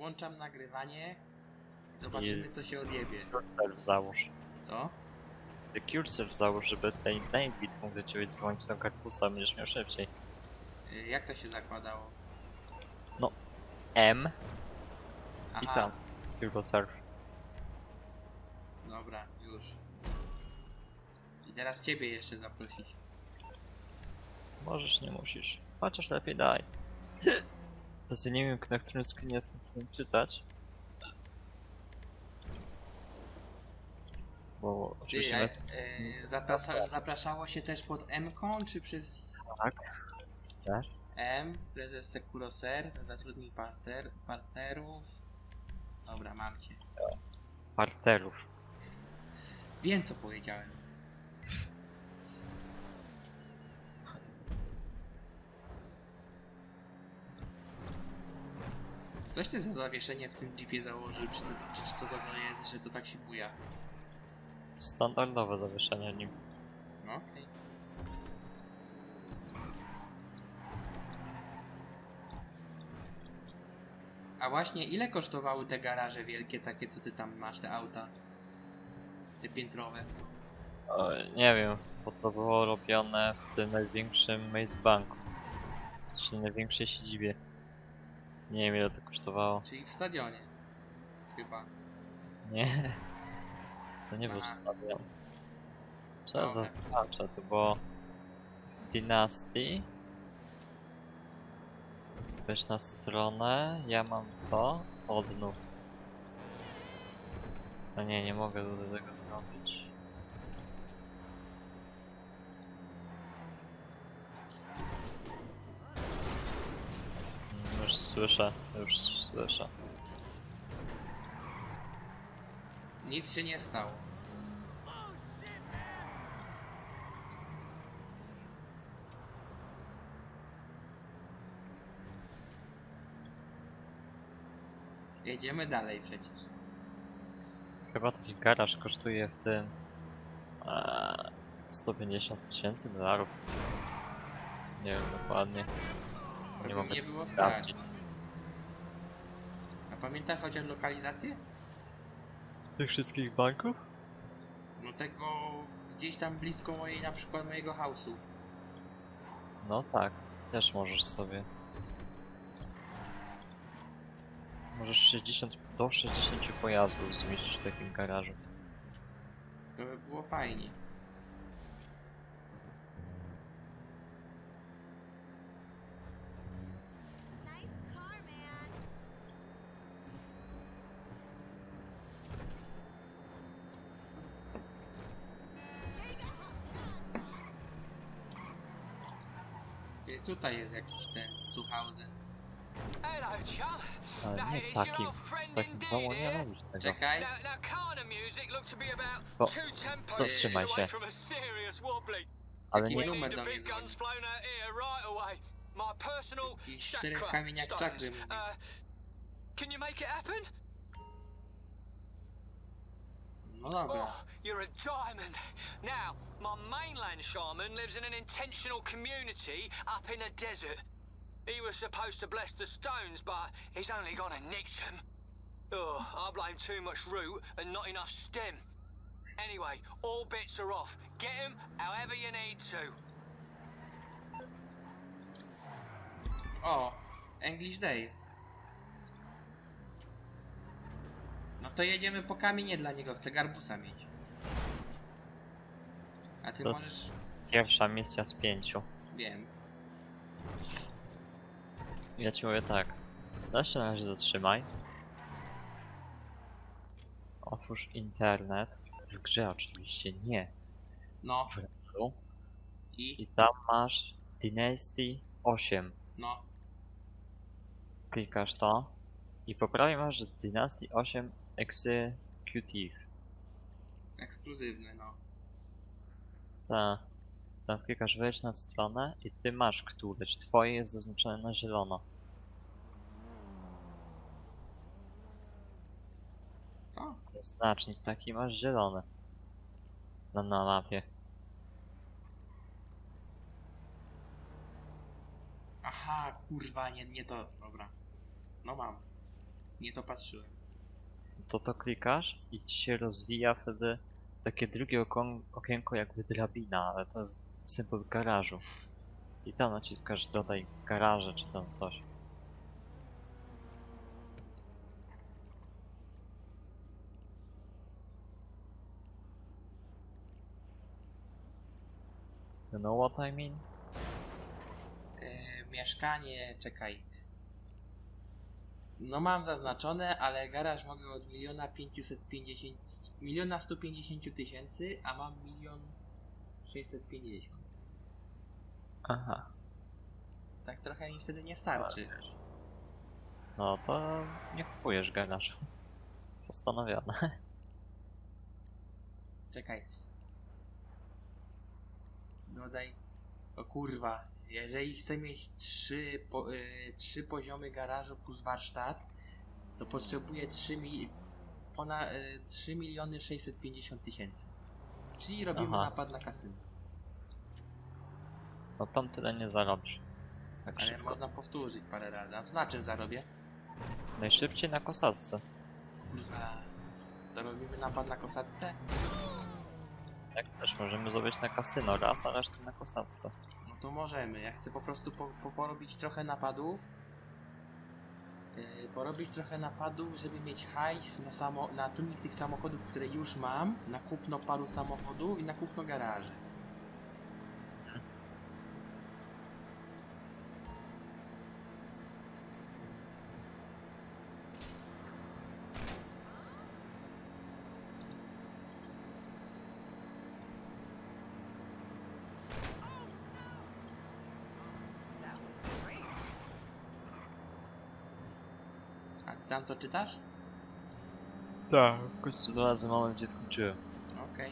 włączam nagrywanie i zobaczymy co się odjebie. Secure Self załóż. Co? Secure Self załóż, żeby ten Nightbeat mógł do ciebie dzwonić z karpusa, będziesz miał szybciej. Jak to się zakładało? No, M i Aha, tam. Secure Self. dobra, już. I teraz ciebie jeszcze zaprosić. Możesz, nie musisz. Chociaż lepiej daj. To nie wiem, na którym screenie skończyłem czytać. Bo oczywiście zapraszało się też pod M-ką, czy przez tak. Też? M, prezes Securoser, zatrudnij partnerów. Dobra, mam cię. Parterów. Wiem co powiedziałem. Coś ty za zawieszenie w tym jeepie założył, czy to jest, że to tak się buja? Standardowe zawieszenie nim. No okej. A właśnie, ile kosztowały te garaże wielkie, takie co ty tam masz, te auta? Te piętrowe? O, nie wiem, bo to było robione w tym największym Maze Banku. Czyli największej siedzibie. Nie wiem ile to kosztowało. Czyli w stadionie. Chyba. Nie. To nie był Aha. stadion. Co Dobra. zaznacza? To było Dynasty. Weź na stronę, ja mam to, odnów. No nie mogę do tego zrobić. Już słyszę. Nic się nie stało. Jedziemy dalej przecież. Chyba taki garaż kosztuje w tym 150 000 dolarów. Nie wiem dokładnie. To Nie by mogę nie było sprawdzić. stać. A pamiętasz chociaż lokalizację? Tych wszystkich banków? No tego gdzieś tam blisko mojej, na przykład mojego house'u. No tak, też możesz sobie. Możesz 60 do 60 pojazdów zmieścić w takim garażu. To by było fajnie. I tutaj jest jakiś ten Zuhausen. Ale nie takim domu nie robisz tego. Czekaj. O, zatrzymaj się. Ale Jaki nie, numer do mnie dzwoni? I 4 kamieniak czakry mówi. No dobra. Oh, you're a diamond. Now, my mainland shaman lives in an intentional community up in a desert. He was supposed to bless the stones, but he's only gonna nicked them. Oh, I blame too much root and not enough stem. Anyway, all bets are off. Get him however you need to. O, English Day. No to jedziemy po kamienie dla niego, chcę garbusa mieć. A ty To- możesz... pierwsza misja z 5. Wiem. Ja ci mówię tak. Da się na razie zatrzymaj. Otwórz internet. W grze oczywiście, nie. No. W rynku. I? I tam masz Dynasty 8. No. Klikasz to. I po prawej masz Dynasty 8 Executive. Ekskluzywny, no. Ta. Tam klikasz wejdź na stronę i ty masz któreś. Twoje jest zaznaczone na zielono. Co? Znacznik taki masz zielony. Na mapie. Aha, kurwa, nie to. Dobra. No mam. Nie to patrzyłem. To klikasz i ci się rozwija wtedy takie drugie okienko jakby drabina, ale to jest symbol garażu. I tam naciskasz dodaj garaże czy tam coś. You know what I mean? Mieszkanie, czekaj. No mam zaznaczone, ale garaż mogę od 1,150,000, a mam 1,650,000. Aha. Tak trochę mi wtedy nie starczy. No to nie kupujesz garażu. Postanowione. Czekaj. Dodaj. O kurwa. Jeżeli chcę mieć 3 poziomy garażu plus warsztat, to potrzebuję 3,650,000. Czyli robimy Aha. napad na kasyno. No tam tyle nie zarobisz. Tak Ale szybko. można powtórzyć parę razy. A to na czym zarobię? Najszybciej na kosatce. Kurwa. To robimy napad na kosatce? Jak też możemy zrobić na kasyno raz, a resztę na kosatce. No to możemy. Ja chcę po prostu porobić trochę napadów. Porobić trochę napadów, żeby mieć hajs na tuning tych samochodów, które już mam, na kupno paru samochodów i na kupno garaży. A ty tam to czytasz? Tak. W końcu znalazłem moment, gdzie skończyłem. Okej.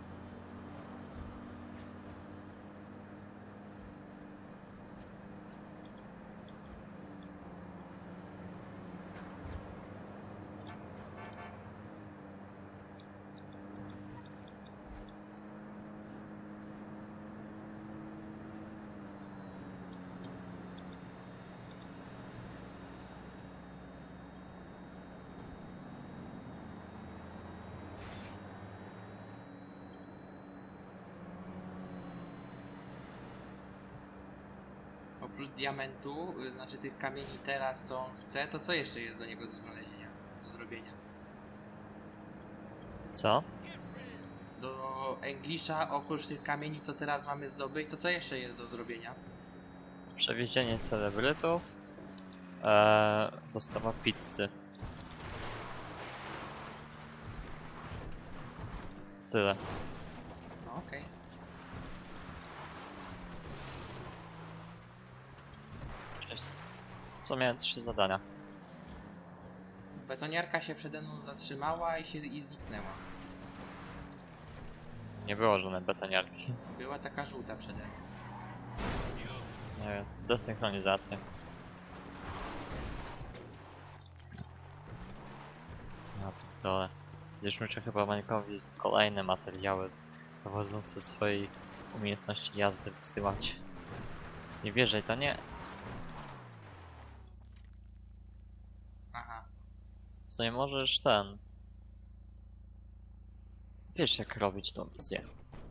Oprócz diamentu, znaczy tych kamieni teraz, co on chce, to co jeszcze jest do niego do znalezienia, do zrobienia? Co? Do Englisza, oprócz tych kamieni, co teraz mamy zdobyć, to co jeszcze jest do zrobienia? Przewiezienie celebrytów. Dostawa pizzy. Tyle. No okej. Cześć. Co miałem 3 zadania. Betoniarka się przede mną zatrzymała i zniknęła. Nie było żadnej betoniarki. Była taka żółta przede mną. Nie wiem, desynchronizacja. No dole. Gdzieś muszę chyba Mańkowi kolejne materiały dowodzące swojej umiejętności jazdy wysyłać. Nie wierzę, to nie. Aha. Co nie możesz ten. Wiesz jak robić tą misję.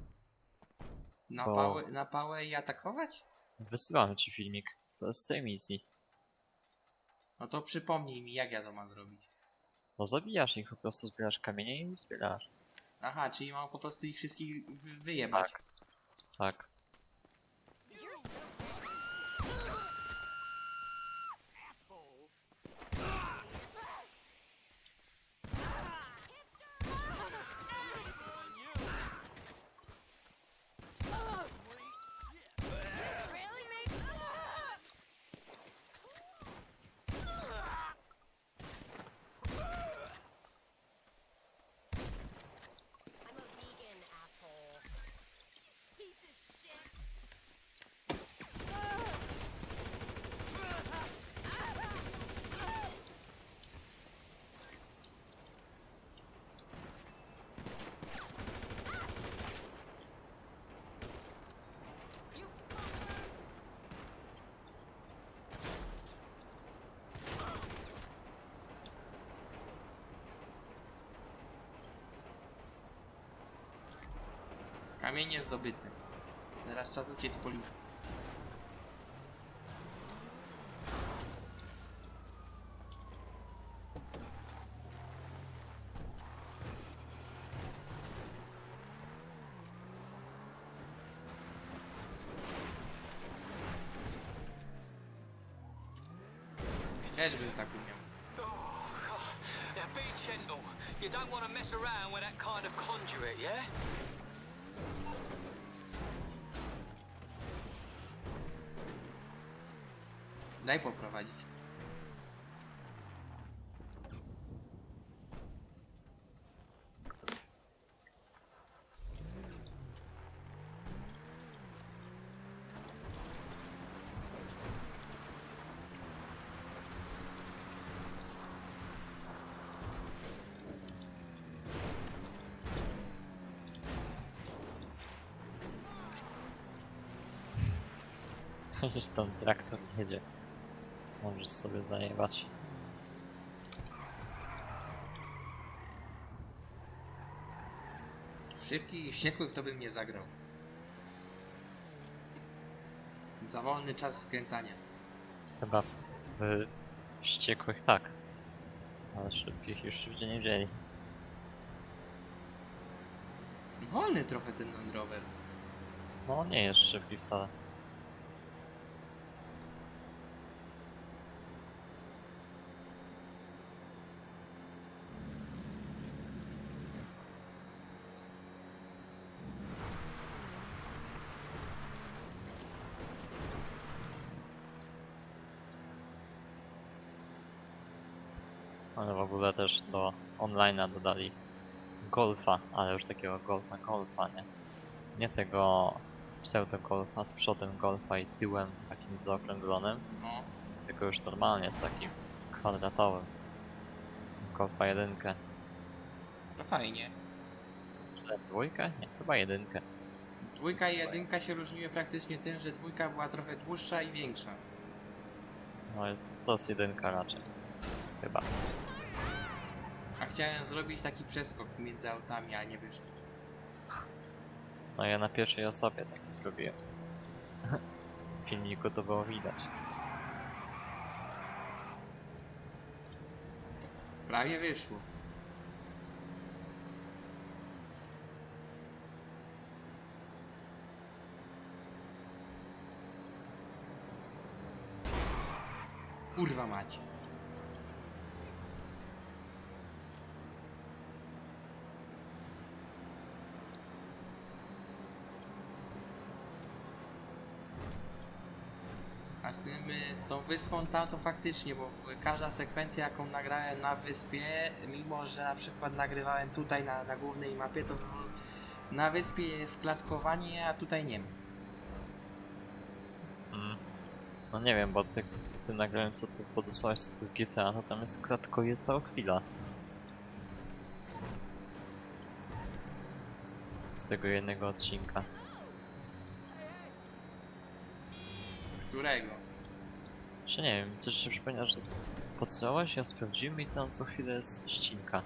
Na pałę i atakować? Wysyłamy ci filmik. To jest z tej misji. No to przypomnij mi, jak ja to mam zrobić. No zabijasz ich, po prostu zbierasz kamienie i zbierasz. Aha, czyli mam po prostu ich wszystkich wyjebać. Tak. Tak. I'm a vegan, asshole. Piece of shit. Kamienie zdobyte. Teraz czas uciec z policji. Też bym tak umiał. Oh, God. Now be gentle. You don't want to mess around with that kind of conduit, yeah? Daj poprowadzić. Przecież tam traktor jedzie. Możesz sobie zajebać. Szybki i wściekły, kto by mnie zagrał. Za wolny czas skręcania. Chyba w wściekłych tak. Ale szybkich już ludzie nie wzięli. Wolny trochę ten Land Rover. No nie jest szybki wcale. Ale w ogóle też do online'a dodali golfa, ale już takiego golfa, nie? Nie tego pseudo golfa z przodem golfa i tyłem takim zaokrąglonym, No, tylko już normalnie z takim kwadratowym. Golfa 1. to fajnie. Czy 2? Nie, chyba 1. Dwójka i jedynka się różniły praktycznie tym, że dwójka była trochę dłuższa i większa. No to jest 1 raczej. Chyba. A chciałem zrobić taki przeskok między autami, a nie wyszło. No ja na pierwszej osobie taki zrobiłem. W filmiku to było widać. Prawie wyszło. Kurwa mać. A z tym, z tą wyspą tam to faktycznie, bo każda sekwencja jaką nagrałem na wyspie, mimo że na przykład nagrywałem tutaj na głównej mapie, to na wyspie jest klatkowanie, a tutaj nie ma. No nie wiem, bo ty nagrałem co ty podesłałeś z twój GTA, to tam jest klatkuje cała chwila. Z tego jednego odcinka. Którego? Czy nie wiem, coś się przypomina, że podsyłałeś, ja sprawdziłem i tam co chwilę jest ścinka.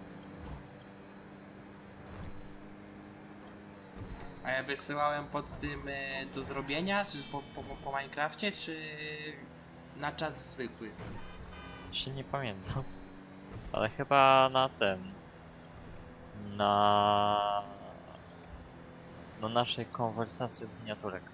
A ja wysyłałem pod tym do zrobienia, czy po Minecrafcie, czy na czat zwykły? Się nie pamiętam. Ale chyba na ten... Na naszej konwersacji w miniaturek.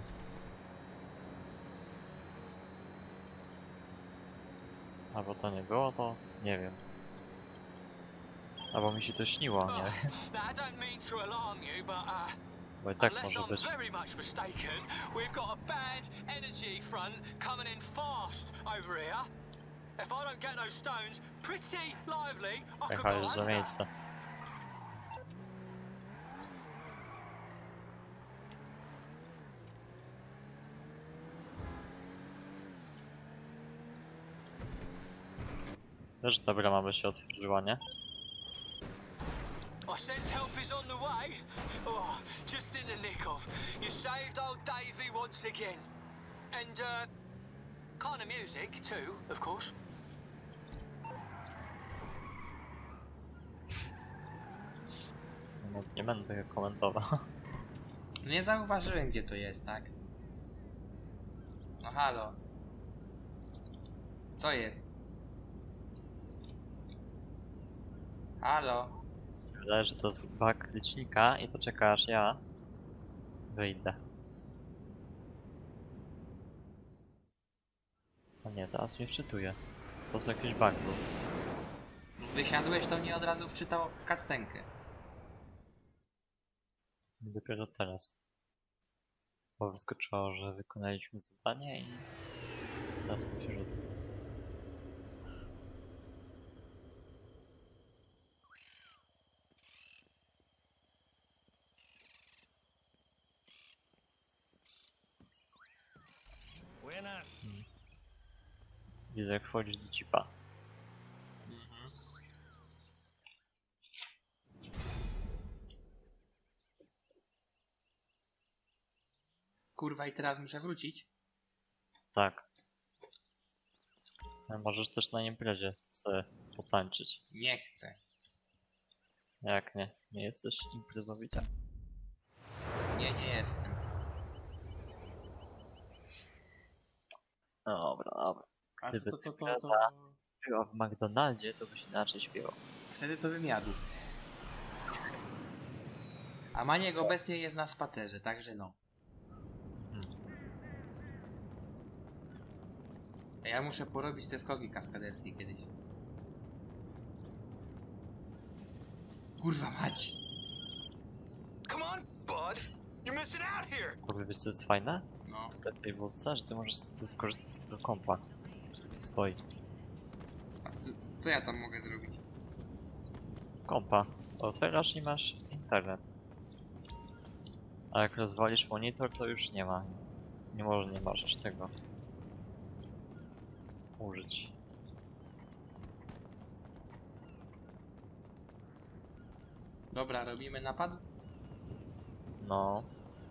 Albo to nie było, to nie wiem. Albo mi się to śniło, nie wiem. Now, I don't mean to alarm you, but Bo i tak unless może I'm być. very much mistaken, we've got a bad energy front coming in fast over here. If I don't get those stones pretty lively, I could Jechałeś go za under. miejsce. Wiesz, ta brama by się otworzyła, nie? I sense help is on the way. Oh, just in the nick of. You saved old Davy once again. And, kind of music, too, of course. No, nie będę tego komentował. Nie zauważyłem, gdzie to jest, tak? No halo. Co jest? Halo. Wydaje, że to jest bug licznika i poczekaj aż ja wyjdę. A nie, teraz mnie wczytuje. Po prostu jakiś bug był. Wysiadłeś, to mnie od razu wczytał cutscenkę. I dopiero teraz. Bo wyskoczyło, że wykonaliśmy zadanie i teraz mi się rzuca. Widzę jak wchodzisz do cipa. Mhm. Kurwa, i teraz muszę wrócić? Tak. A możesz też na imprezie sobie potańczyć. Nie chcę. Jak nie? Nie jesteś imprezowiciem? Nie, nie jestem. Dobra, dobra. A Gdyby to impreza była w McDonaldzie, to byś inaczej śpiewał. wtedy to bym jadł. A Maniek obecnie jest na spacerze, także no. A ja muszę porobić te skoki kaskaderskie kiedyś. Kurwa mać! Come on, bud. You're missing out here. W ogóle wiesz co jest fajne? No. Tutaj w tej wózce, że ty możesz sobie skorzystać z tego kompa, który tu stoi. A co ja tam mogę zrobić? Kompa. Otwierasz i masz internet. A jak rozwalisz monitor, to już nie ma. Nie możesz tego użyć. Dobra, robimy napad? No.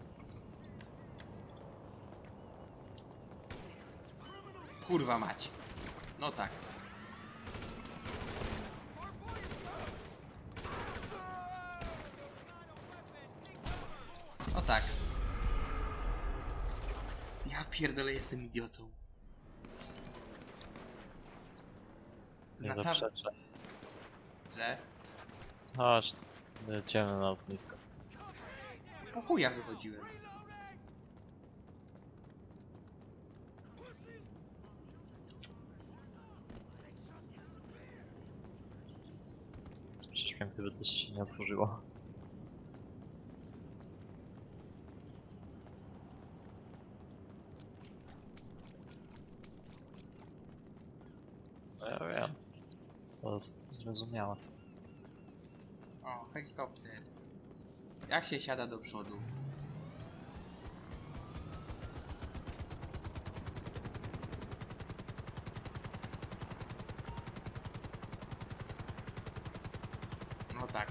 Kurwa mać. No tak. No tak. Ja pierdolę, jestem idiotą. Nie Naprawdę, zaprzeczę. że Chodź, jedziemy na lotnisko. po chuja wychodziłem. Przecież wiem, gdyby to się nie otworzyło. No ja wiem. To jest zrozumiałe. O, helikopter. Jak się siada do przodu? No tak.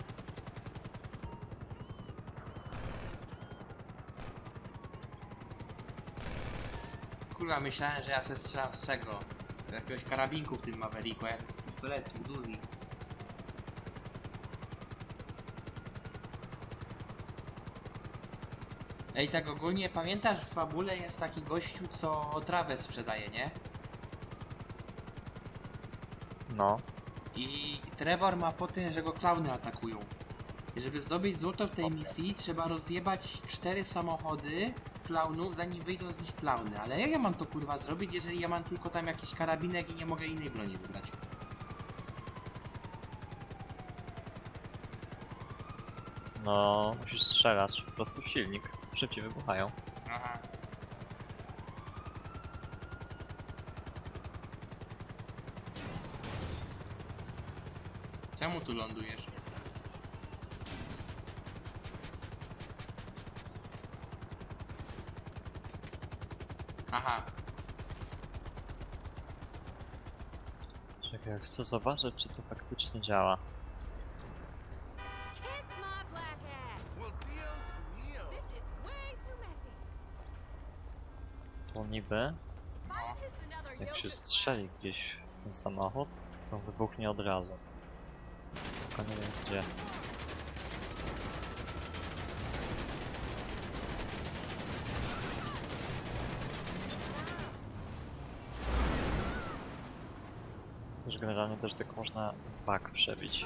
Kurwa, myślałem, że ja se strzelam z czego? Z jakiegoś karabinku w tym Mavericku, jak z pistoletu, z Uzi. Ej, tak ogólnie pamiętasz, w fabule jest taki gościu, co trawę sprzedaje, nie? No. I Trevor ma po tym, że go klauny atakują. I żeby zdobyć złoto w tej misji, trzeba rozjebać 4 samochody klaunów, zanim wyjdą z nich klauny. Ale jak ja mam to kurwa zrobić, jeżeli ja mam tylko tam jakiś karabinek i nie mogę innej broni wybrać? No, musisz strzelać po prostu w silnik. Szybciej wybuchają. Aha. Czemu tu lądujesz? Aha. Czekaj, chcę zobaczyć, czy to faktycznie działa. Kiss my black ass. Well, Dios mío. This is way too messy. Bo niby, No. Find this another jak się yoga strzeli gdzieś w ten samochód, to wybuchnie od razu. Tylko nie wiem gdzie. Też generalnie też tak można bug przebić.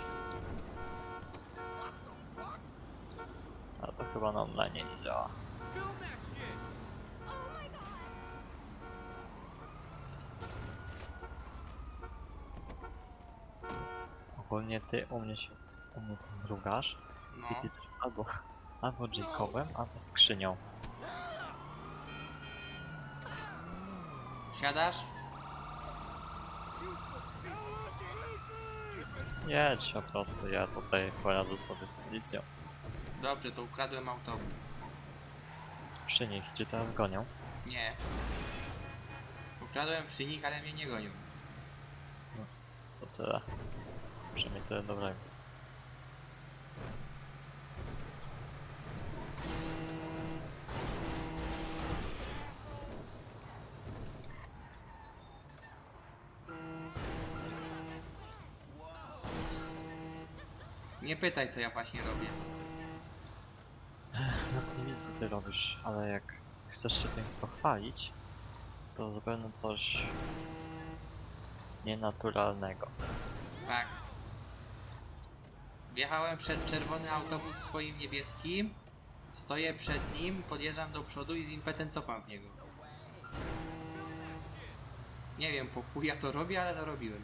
Ale to chyba na online nie działa. Ogólnie ty u mnie tym mrugasz No. i ty jesteś albo Jacobem, albo skrzynią. Siadasz? Jedź po prostu, ja tutaj poradzę sobie z policją. Dobrze, to ukradłem autobus. Przy nich cię teraz gonią. Nie. Ukradłem przy nich, ale mnie nie gonią. To tyle. Przynajmniej tyle dobrego. Nie pytaj, co ja właśnie robię. No nie widzę co ty robisz, ale jak chcesz się tym pochwalić, to zupełnie coś nienaturalnego. Tak. Wjechałem przed czerwony autobus swoim niebieskim. Stoję przed nim, podjeżdżam do przodu i z impetem cofam w niego. Nie wiem, po chuj ja to robię, ale to robiłem.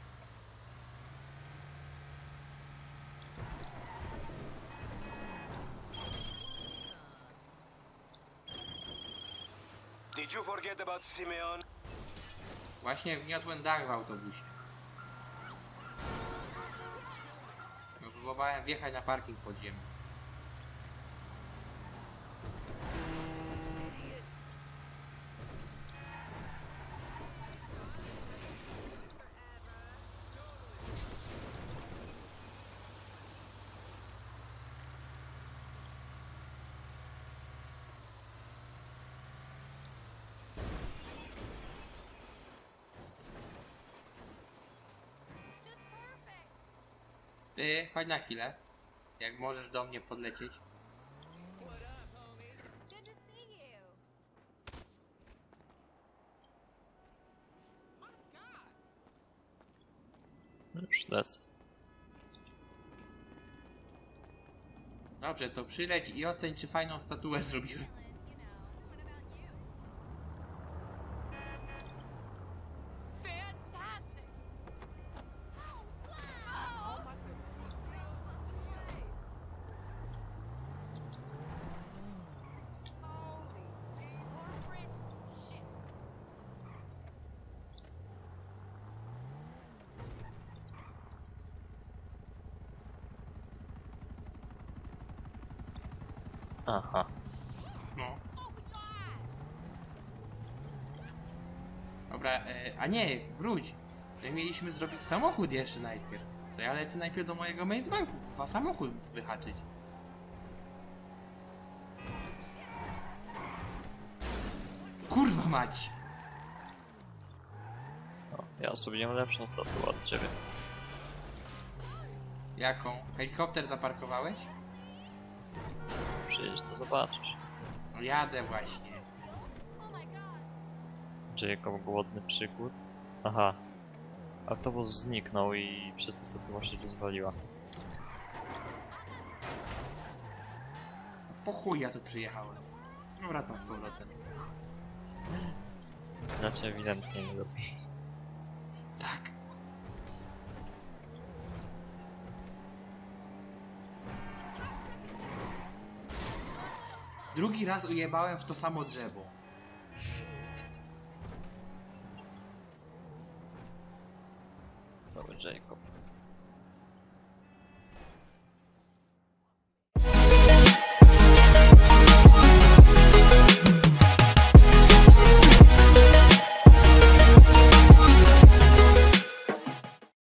Did you forget about Simeon? Właśnie wgniotłem dach w autobusie. No, próbowałem wjechać na parking podziemny. Just perfect. Ty, chodź na chwilę. Jak możesz do mnie podlecieć. Good to see you. Już lecę. Dobrze, to przyleć i oceń, czy fajną statuę zrobiłem. You know, what about you? Fantastic. Oh, my corporate shit. Aha. No. Open your eyes. Dobra, a nie, wróć. My mieliśmy zrobić samochód jeszcze najpierw. To ja lecę najpierw do mojego Maze Banku, kurwa, samochód wyhaczyć. Kurwa mać! No, ja zrobiłem lepszą statuę od ciebie. Jaką? Helikopter zaparkowałeś? Przyjedź to zobaczysz. No jadę właśnie. Oh my god. Jacob głodny przygód. Aha. Autobus zniknął i przez to statua się rozwaliła. Po chuj ja tu przyjechałem. No wracam z powrotem. Znaczy ewidentnie nie lubi. Tak. Drugi raz ujebałem w to samo drzewo. Cały Jacob.